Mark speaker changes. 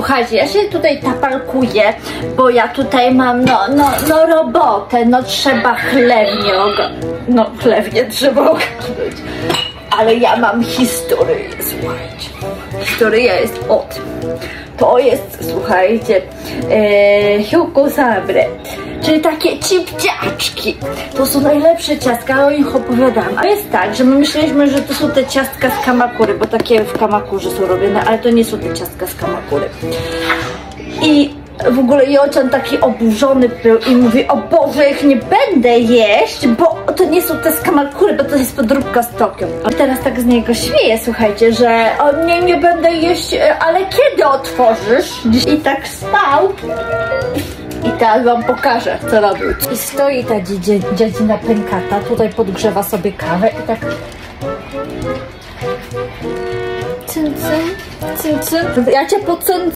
Speaker 1: Słuchajcie, ja się tutaj tapalkuję, bo ja tutaj mam no robotę, no trzeba chlewnie chlewnie trzeba ogarnąć. Ale ja mam historię, słuchajcie. Historia jest o tym. To jest, słuchajcie, Hyuko Sabre, czyli takie cipciaczki. To są najlepsze ciastka, o nich opowiadam. A jest tak, że my myśleliśmy, że to są te ciastka z Kamakury, bo takie w Kamakurze są robione, ale to nie są te ciastka z Kamakury. I w ogóle Jocian taki oburzony był i mówi: o Boże, ich nie będę jeść, bo to nie są te z Kamakury, bo to jest podróbka z Tokio. A teraz tak z niego śmieje, słuchajcie, że nie będę jeść, ale kiedy otworzysz? I tak stał. I teraz wam pokażę, co robił. I stoi ta dziadzina pękata, tutaj podgrzewa sobie kawę i tak... Cyn, cyn, cyn, cyn. Ja cię